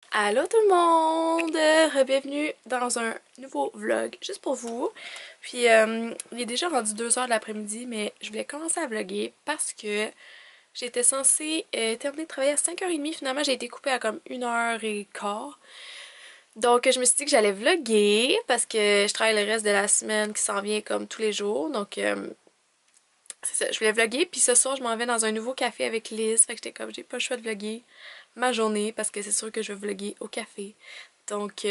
Allô tout le monde! Bienvenue dans un nouveau vlog, juste pour vous. Puis il est déjà rendu 2h de l'après-midi, mais je voulais commencer à vlogger parce que j'étais censée terminer de travailler à 5h30. Finalement, j'ai été coupée à comme 1h15. Donc je me suis dit que j'allais vlogger parce que je travaille le reste de la semaine qui s'en vient comme tous les jours. Donc c'est ça, je voulais vlogger. Puis ce soir, je m'en vais dans un nouveau café avec Liz. Fait que j'étais comme, j'ai pas le choix de vlogger ma journée parce que c'est sûr que je vais vlogger au café. Donc,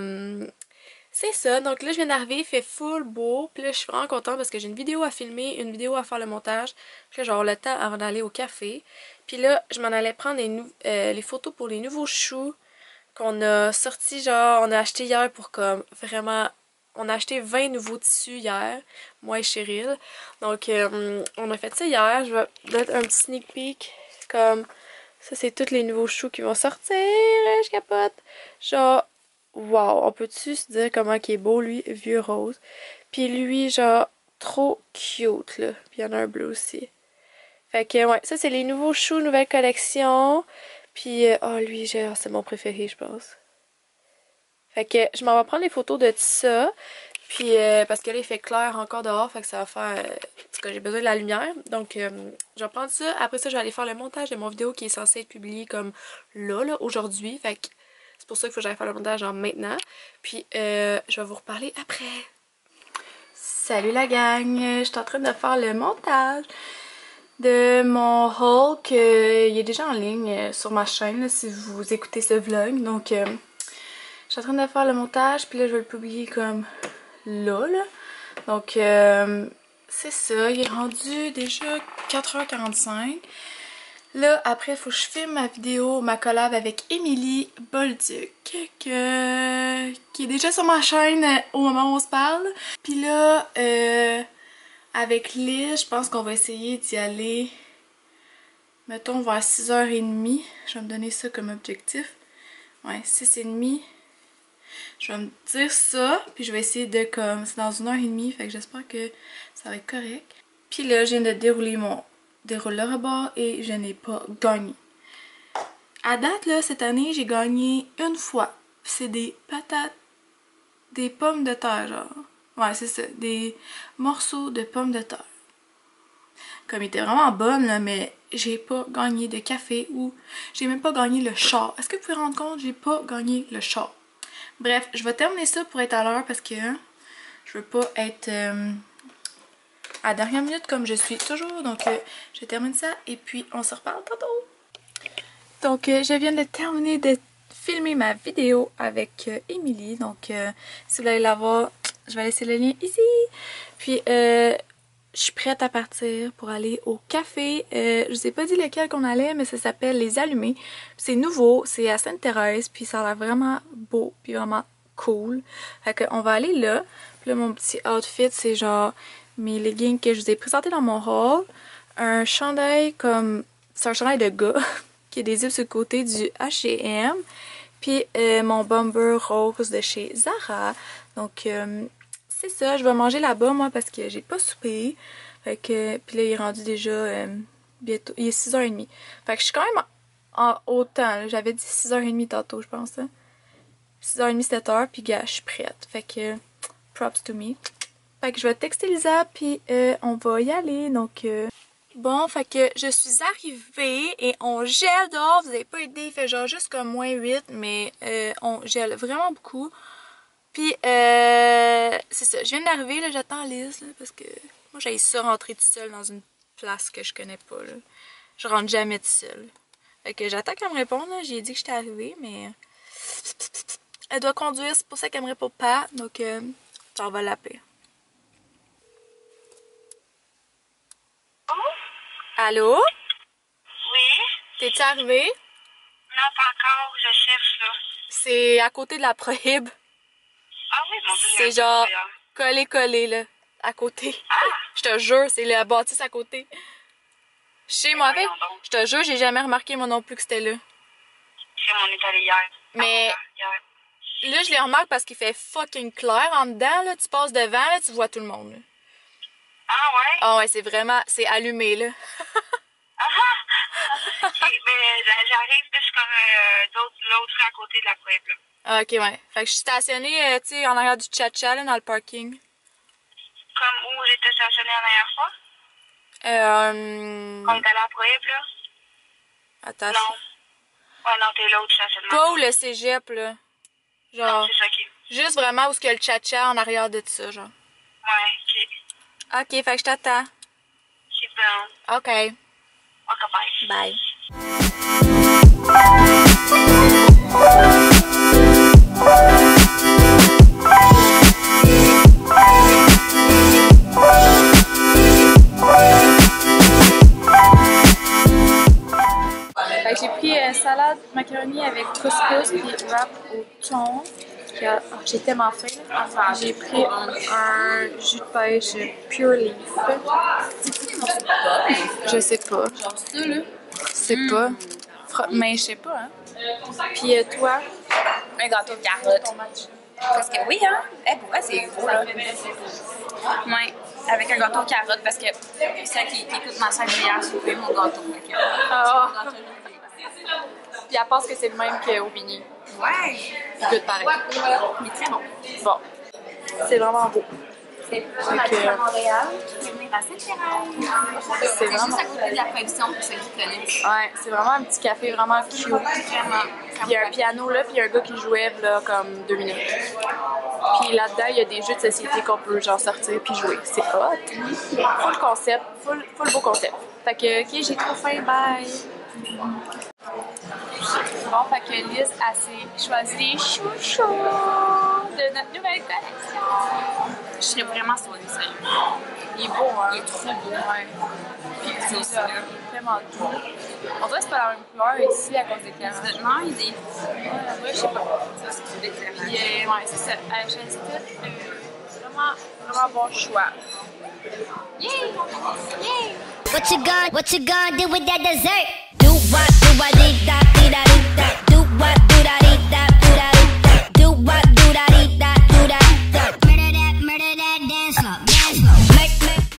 c'est ça. Donc là, je viens d'arriver, il fait full beau. Puis là, je suis vraiment contente parce que j'ai une vidéo à filmer, une vidéo à faire le montage. Puis là, j'ai le temps avant d'aller au café. Puis là, je m'en allais prendre les photos pour les nouveaux choux qu'on a sortis, genre, on a acheté hier pour comme vraiment... On a acheté 20 nouveaux tissus hier, moi et Cheryl. Donc, on a fait ça hier. Je vais mettre un petit sneak peek comme... Ça, c'est tous les nouveaux choux qui vont sortir. Je capote. Genre, wow. On peut-tu se dire comment il est beau, lui, vieux rose. Puis lui, genre, trop cute, là. Puis il y en a un bleu aussi. Fait que, ouais, ça, c'est les nouveaux choux, nouvelle collection. Puis, oh, lui, c'est mon préféré, je pense. Fait que, je m'en vais prendre les photos de tout ça. Puis, parce que là, il fait clair encore dehors, fait que ça va faire... en tout cas, j'ai besoin de la lumière. Donc, je vais prendre ça. Après ça, je vais aller faire le montage de mon vidéo qui est censé être publié comme là, aujourd'hui. Fait que c'est pour ça qu'il faut que j'aille faire le montage genre maintenant. Puis, je vais vous reparler après. Salut la gang! Je suis en train de faire le montage de mon haul qui est déjà en ligne sur ma chaîne là, si vous écoutez ce vlog. Donc, je suis en train de faire le montage, puis là, je vais le publier comme là. Donc, c'est ça. Il est rendu déjà 4h45. Là, après, il faut que je filme ma vidéo, ma collab avec Émilie Bolduc, qui est déjà sur ma chaîne au moment où on se parle. Puis là, avec Liz, je pense qu'on va essayer d'y aller, mettons, vers 6h30. Je vais me donner ça comme objectif. Ouais, 6h30. Je vais me dire ça, puis je vais essayer de comme... C'est dans 1h30, fait que j'espère que ça va être correct. Puis là, je viens de dérouler mon dérouleur à bord et je n'ai pas gagné. À date, là, cette année, j'ai gagné une fois. C'est des patates, des pommes de terre, genre. Ouais, c'est ça, des morceaux de pommes de terre. Comme ils étaient vraiment bonnes, là, mais j'ai pas gagné de café ou j'ai même pas gagné le char. Est-ce que vous pouvez vous rendre compte? J'ai pas gagné le char. Bref, je vais terminer ça pour être à l'heure parce que je veux pas être à la dernière minute comme je suis toujours. Donc, je termine ça et puis on se reparle tantôt. Donc, je viens de terminer de filmer ma vidéo avec Émilie. Donc, si vous voulez la voir, je vais laisser le lien ici. Puis, je suis prête à partir pour aller au café. Je vous ai pas dit lequel qu'on allait, mais ça s'appelle Les Allumés. C'est nouveau, c'est à Sainte-Thérèse, puis ça a l'air vraiment beau, puis vraiment cool. Fait qu'on va aller là. Puis là, mon petit outfit, c'est genre mes leggings que je vous ai présentés dans mon haul. Un chandail comme... C'est un chandail de gars qui a des zips sur le côté du H&M. Puis mon bomber rose de chez Zara. Donc... c'est ça, je vais manger là-bas, moi, parce que j'ai pas soupé. Fait que, puis là, il est rendu déjà bientôt. Il est 6h30. Fait que je suis quand même au temps. J'avais dit 6h30 tantôt, je pense. 6h30, 7h, puis gars, je suis prête. Fait que, props to me. Fait que je vais texter Lisa, puis on va y aller. Donc, bon, fait que je suis arrivée et on gèle dehors. Vous avez pas idée, il fait genre juste comme -8, mais on gèle vraiment beaucoup. Puis, c'est ça, je viens d'arriver, là, j'attends Liz, là, parce que moi, j'ai ça rentrer tout seul dans une place que je connais pas, là. Je rentre jamais tout seul. Fait que j'attends qu'elle me réponde, là. J'ai dit que j'étais arrivée, mais elle doit conduire, c'est pour ça qu'elle me répond pas, donc j'en vais l'appeler. Allô? Oui? T'es-tu arrivée? Non, pas encore, je cherche là. C'est à côté de la Prohibe. Ah oui, mon Dieu, C'est genre collé, là, à côté. Je te jure, c'est la bâtisse à côté. Je sais, moi, avec, je te jure, j'ai jamais remarqué moi non plus que c'était là. On est allé hier. Mais Hier. là, je les remarque parce qu'il fait fucking clair en dedans, là. Tu passes devant, là, tu vois tout le monde, là. Ah ouais? Ah ouais, c'est vraiment, c'est allumé, là. Ah! Ok. mais j'arrive plus comme l'autre à côté de la Proeb, là. Ah, ok, ouais. Fait que je suis stationnée, tu sais, en arrière du Cha-Cha, là, dans le parking. Comme où j'étais stationnée la dernière fois? Quand on est allé à Proeb, là? Attends. Non. Ouais, non, t'es l'autre stationnement. Pas où le cégep, là. Genre. Non, c'est ça, ok. Juste vraiment où est-ce qu'il y a le Cha-Cha en arrière de ça, genre. Ouais, ok. Ok, fait que je t'attends. C'est bon. Ok. Ok, bye. Bye. Fait que j'ai pris salade macaroni avec couscous et wrap au thon. J'ai tellement faim. J'ai pris un jus de pêche Pure Leaf. Je sais pas. Genre ça, là. Je sais pas. Mais je sais pas, hein. Puis toi? Un gâteau de carottes. Parce que oui, hein? Pour vrai, c'est gros, là. Ouais, avec un gâteau de carottes, parce que celle qui écoute ma soeur hier, j'ai fait mon gâteau. Ah. Puis elle pense que c'est le même qu'au Bini. Ouais! Il goûte pareil. Il est très bon. Bon. C'est vraiment beau. C'est à Montréal. Tu peux venir à Sainte-Thérèse. C'est vraiment... juste à côté de la production pour ceux qui connaissent. Ouais, c'est vraiment un petit café vraiment cute. Vraiment. Puis il y a un piano là, puis il y a un gars qui jouait là comme 2 minutes. Puis là-dedans, il y a des jeux de société qu'on peut genre sortir puis jouer. C'est hot. Full concept, full beau concept. Fait que, ok, j'ai trop faim, bye! Bon, fait que Liz a choisi les chouchous de notre nouvelle collection. Je serais vraiment soignée, sérieux. Il est beau, hein? Il est trop beau. Ouais. Puis C'est aussi, ça, là. vraiment doux. On dirait que c'est pas la même couleur ici à cause des éclairages. Non, il est. Ouais, je sais pas. Ça, c'est des éclairages. Puis, ouais, c'est ça. J'ai dit vraiment bon choix. Yay! Yay! What you gonna do with that dessert? Do what, dee da, dee da.